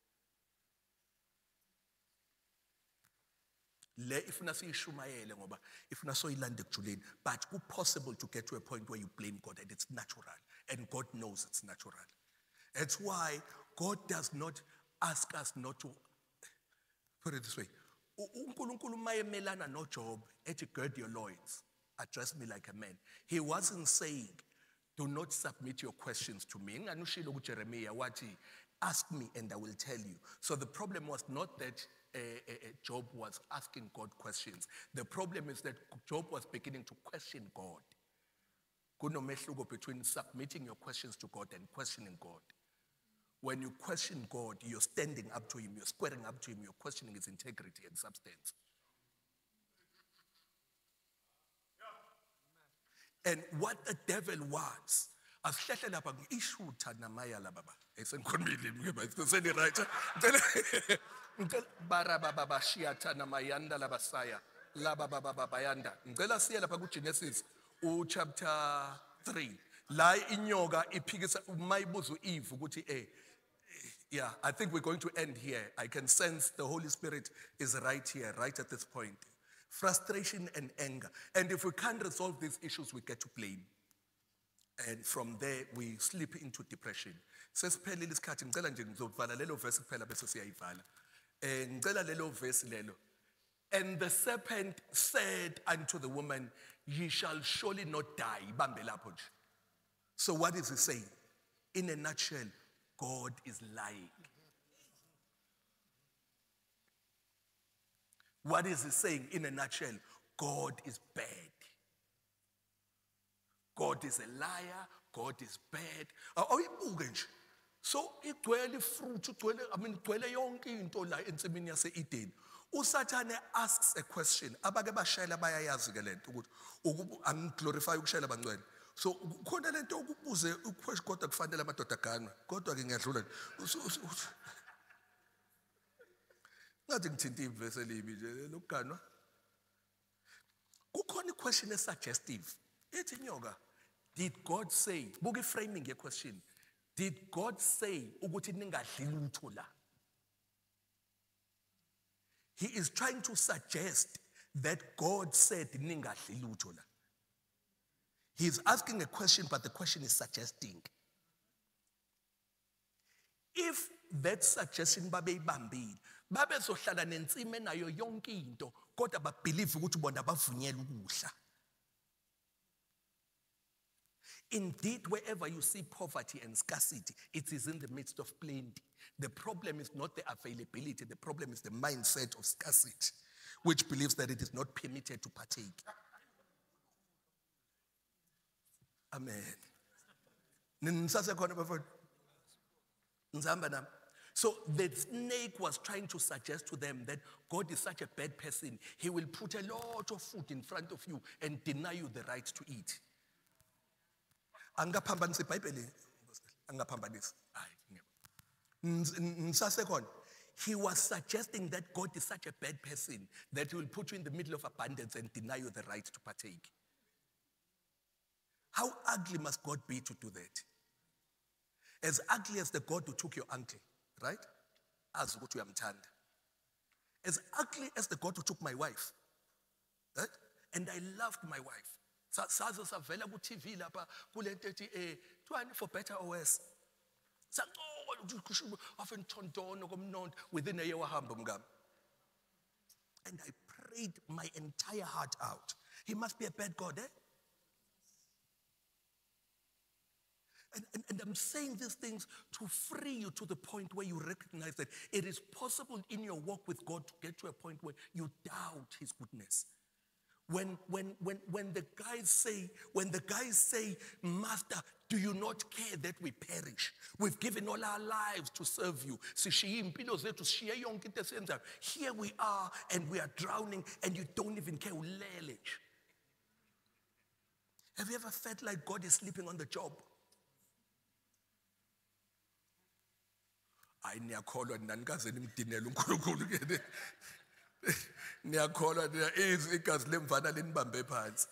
Le ifuna siyishumayele ngoba ifuna soyilande kujuleni, but ku possible to get to a point where you blame God and it's natural and God knows it's natural. That's why God does not ask us not to put it this way. uNkulunkulu mayemelana no Job ethi gird your loins, address me like a man. He wasn't saying do not submit your questions to me. Nganushilo kuJeremiah wathi ask me and I will tell you. So the problem was not that uh, uh, Job was asking God questions. The problem is that Job was beginning to question God. Kunomehluko between submitting your questions to God and questioning God. When you question God, you're standing up to him, you're squaring up to him, you're questioning his integrity and substance. And what the devil wants, asihlele lapha ngishuta namaya la baba. Esenkhonile ngeke seni right. Ngicela bara baba bashiyatha namayanda labasaya la baba baba bayanda. Ngicela siye lapha ku Genesis u chapter three. La inyoka iphikisa umayibuza uEve ukuthi eh yeah, I think we're going to end here. I can sense the Holy Spirit is right here, right at this point. Frustration and anger. And if we can't resolve these issues, we get to blame. And from there, we slip into depression. Sesiphelile isikhathi ngicela nje ngizovala lelo verse kuphela bese siyayivala. Eh ngicela lelo verse lelo. And the serpent said unto the woman, ye shall surely not die. Ibambe lapho nje. So what is he saying? In a nutshell, God is lying. What is he saying in a nutshell? God is bad. God is a liar. God is bad. Awuyibuke nje. So igcwele fruit, igcwele, I mean igcwele yonke into la ensimini yase-Eden. USathane asks a question. Abake bashayela bayayazi ke lento ukuthi ukuba angiglorify ukushayela bangcwele. So khona lento ukubuze uquestion kodwa kufanele amadoda aganwe. Kodwa ke ngiyadlula. Ngathi ngithinta ivesi elibi nje lokuganwa. Kukhona iquestion esuggestive. Ithi nyoka, did God say, buki framing ye question. Did God say ukuthi ningadli lutho la? He is trying to suggest that God said ningadli lutho la. He is asking a question, but the question is suggesting. If that suggestion babe ibambile, babe zohlala nensime nayo yonke into, kodwa ba believe ukuthi bona bavunyela ukudla. Indeed, wherever you see poverty and scarcity, it is in the midst of plenty. The problem is not the availability, the problem is the mindset of scarcity, which believes that it is not permitted to partake. Amen. So the snake was trying to suggest to them that God is such a bad person. He will put a lot of food in front of you and deny you the right to eat. Angaphambanisa iBhayibheli. Angaphambanisa. Hayi. He was suggesting that God is such a bad person that he will put you in the middle of abundance and deny you the right to partake. How ugly must God be to do that? As ugly as the God who took your uncle, right? As what we am As ugly as the God who took my wife, right? And I loved my wife. Sazo savela ku T V lapha kule ntethi eh for better or worse. Saqola often tontono komnondo within a year wahamba mngam. And I prayed my entire heart out. He must be a bad God, eh? And, and, and I'm saying these things to free you to the point where you recognize that it is possible in your walk with God to get to a point where you doubt his goodness. When, when, when, when the guys say, when the guys say, Master, do you not care that we perish? We've given all our lives to serve you. Here we are and we are drowning and you don't even care. Have you ever felt like God is sleeping on the job? I niyakholwa nanikaze nimdinele uNkulunkulu ke. Niyakholwa niyazi igazi lemvana lenibambe phansi.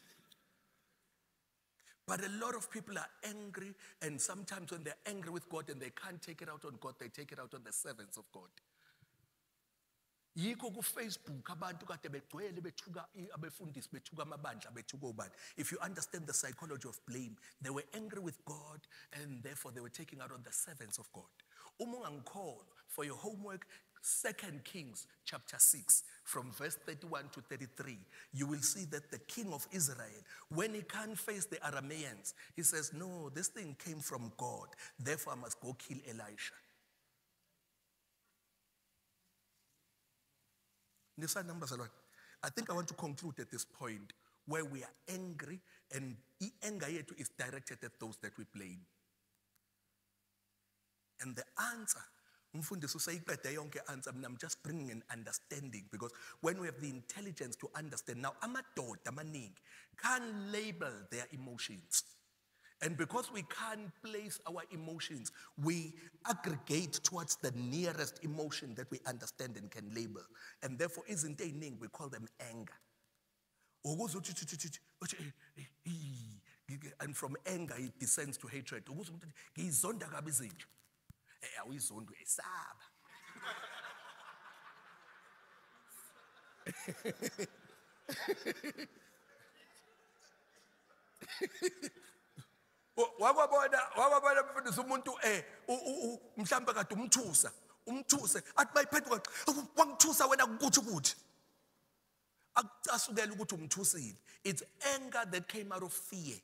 But a lot of people are angry, and sometimes when they're angry with God and they can't take it out on God, they take it out on the servants of God. Yiko ku Facebook abantu kade begcwele bethuka abefundisi bethuka amabandla bethuka obani. If you understand the psychology of blame, they were angry with God and therefore they were taking out on the servants of God. Umungangkholo, for your homework, Second Kings chapter six, from verse thirty-one to thirty-three, you will see that the king of Israel, when he can't face the Arameans, he says, no, this thing came from God, therefore I must go kill Elisha. I think I want to conclude at this point where we are angry, and anger is directed at those that we blame. And the answer, I'm just bringing an understanding, because when we have the intelligence to understand, now amadoda amaningi can't label their emotions. And because we can't place our emotions, we aggregate towards the nearest emotion that we understand and can label. And therefore, isn't a name, we call them anger. And from anger, it descends to hatred. Wakwabona wakwabona mfundisi umuntu eh mhlamba kade umthusa umthuse athi bayiphethuka wangithusa wena ukuthi ukuthi akucasukela ukuthi umthusile. It's anger that came out of fear.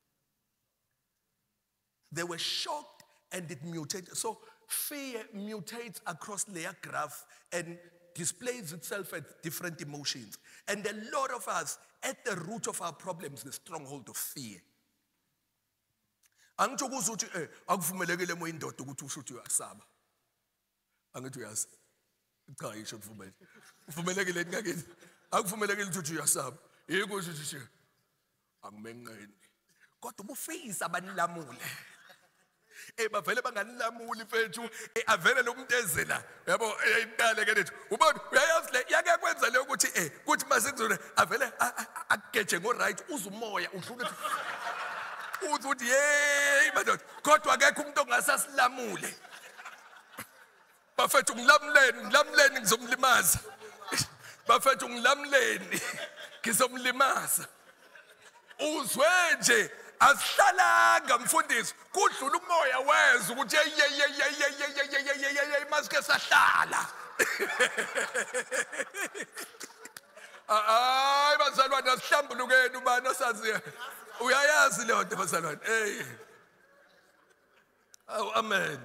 They were shocked and it mutated. So fear mutates across layer graph and displays itself as different emotions. And a lot of us, at the root of our problems, the stronghold of fear. Angitsho kuze uthi eh akuvumelekile moya indoda ukuthi usho ukuthi uyasaba. Angithi uyazi. Cha yisho kuvumele. Uvumelekile ngakini. Akuvumelekile ukuthi uyasaba. Yiko usho ukuthi angimenqeni. Kodwa ubufisa abanilamule. Eh bavele banganilamuli mfethu avele lo muntu ezela yabo eyiqale ke lethu ubona uyayazi le yake kwenza le ukuthi eh kuthi masengizona avele akugeje ngo right uzumoya udlule uthi uthi hey madoda kodwa akekho umuntu ongasasilamule bafethu ngilamleni ngilamleni ngizomlimaza bafethu ngilamleni ngizomlimaza uzwe nje asihlalanga mfundisi kudlula umoya weza ukuthi ye ye ye ye ye ye ye ye masike sahlala ay bazalwane asihlambulukeni ubani osaziya uyayazi le nto bazalwane hey aw amen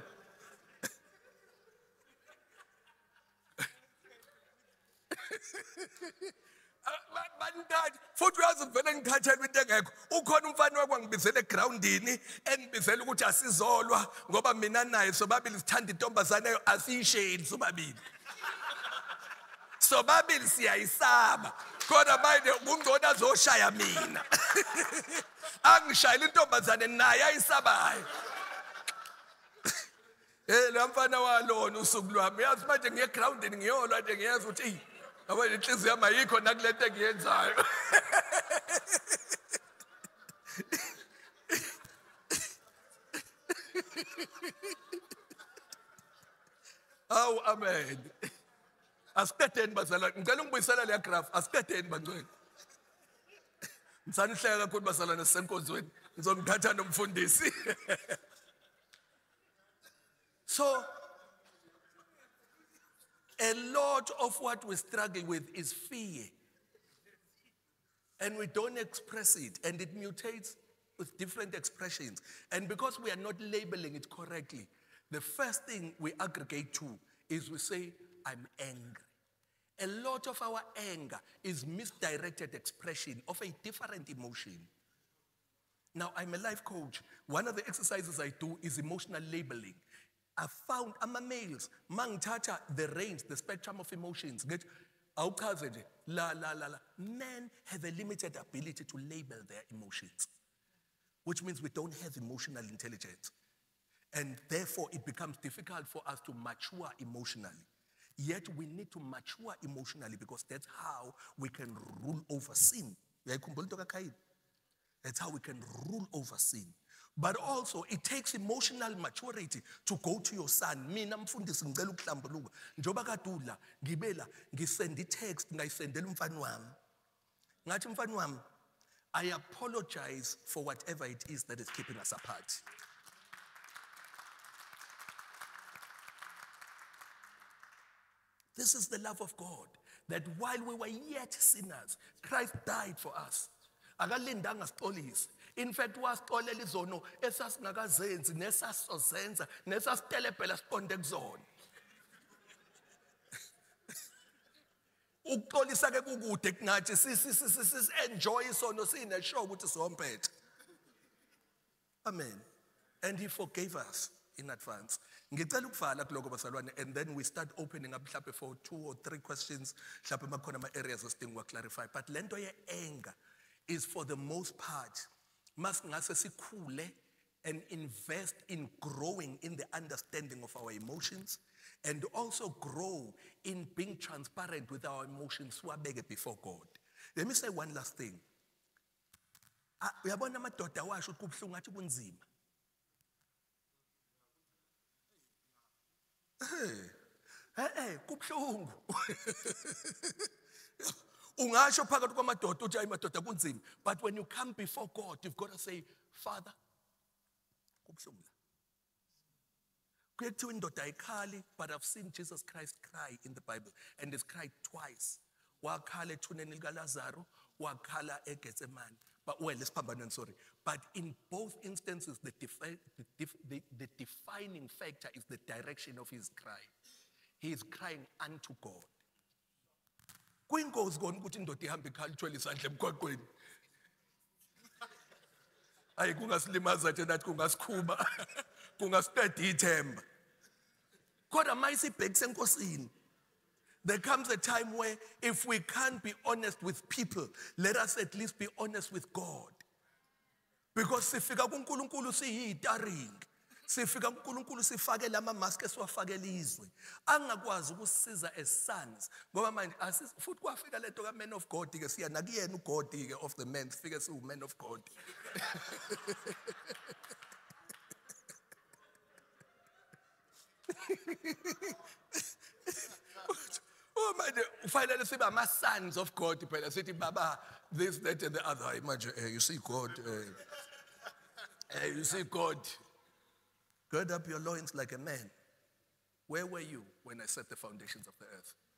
bandadi futhi uyazi vele ngikhathela into engekho ukhona umfana wakwangibizela egroundini engibizela ukuthi asizolwa ngoba mina naye sobabili sithanda intombazane asiyisheli sobabili sobabili siyayisaba kodwa manje kungcono azoshaya mina angishayela intombazane naye ayisabayo eh lo mfana walona usuku lwami yazi manje ngiye egroundini ngiyolwa nje ngiyazi ukuthi aba inhliziyo yami ayikho nakulento engiyenzayo aw amen asiqedeni bazalwane ngicela ungibuyisela le graph asiqedeni bangcwele msanihleka kakhulu bazalwane sisenkonzweni ngizongithatha nomfundisi so a lot of what we struggle with is fear. And we don't express it. And it mutates with different expressions. And because we are not labeling it correctly, the first thing we aggregate to is we say, I'm angry. A lot of our anger is misdirected expression of a different emotion. Now, I'm a life coach. One of the exercises I do is emotional labeling. I found ama males mangithatha the range, the spectrum of emotions. Get awuchaze nje la la la la. Men have a limited ability to label their emotions, which means we don't have emotional intelligence, and therefore it becomes difficult for us to mature emotionally. Yet we need to mature emotionally because that's how we can rule over sin. That's how we can rule over sin. But also, it takes emotional maturity to go to your son. Mina mfundisi ngicela ukuhlambuluka. Njoba kadula ngibela ngisend text ngayisendela umfana wami. Ngathi mfana wami, I apologize for whatever it is that is keeping us apart. This is the love of God, that while we were yet sinners, Christ died for us. Akalindanga sixolise. In fact, wasixolela izono esasingakazenzi nesasozenza nesasitelepela siqonde kuzona. Ukuxolisa ke kukude kunathi sisi enjoy isono sine show ukuthi somphethe. Amen. And he forgave us in advance. Ngicela ukuvala kuloko bazalwane, and then we start opening up mhlawumbe for two or three questions mhlawumbe makhona ama areas esidinga clarify. But lento ye anger is for the most part masingase sikhule and invest in growing in the understanding of our emotions and also grow in being transparent with our emotions siwabeke before God. Let me say one last thing. Uyabona amadoda washo ukuthi kubhlungu athi kunzima. Eh eh kubhlungu. Ungasho phakathi kwamadoda uthi ayamadoda kunzima, but when you come before God you've got to say, Father, kubhlungu. Kuyekuthiwa indoda ayikhali, but I've seen Jesus Christ cry in the Bible, and he's cried twice. Wakhala ethuneni likaLazaro, wakhala eGetsemane. But well, let's pambana, sorry. But in both instances, the, defi the, def the, the defining factor is the direction of his cry. He is crying unto God. Kwinkosi kona ukuthi indoda ihambe ikhala ithwele isandla emgwaqweni. Ayi kungasilimaza nje nathi kungasikhuba. Kungasiqeda ithemba. Kodwa mayisibhekise enkosini. There comes a time where if we can't be honest with people, let us at least be honest with God. Because sifika kuNkulunkulu siyitaring. Sifika kuNkulunkulu sifake lama mask esiwafakela izwe. Angakwazi ukusisiza as sons. Ngoba manje futhi kwafika lento ka man of God ke siya nakuyena uGod ke of the men sifike siwu man of God. Oh my, finally see my sons of God. I said, Baba, this, that, and the other. Imagine, uh, you see God. Uh, uh, you see God. Gird up your loins like a man. Where were you when I set the foundations of the earth?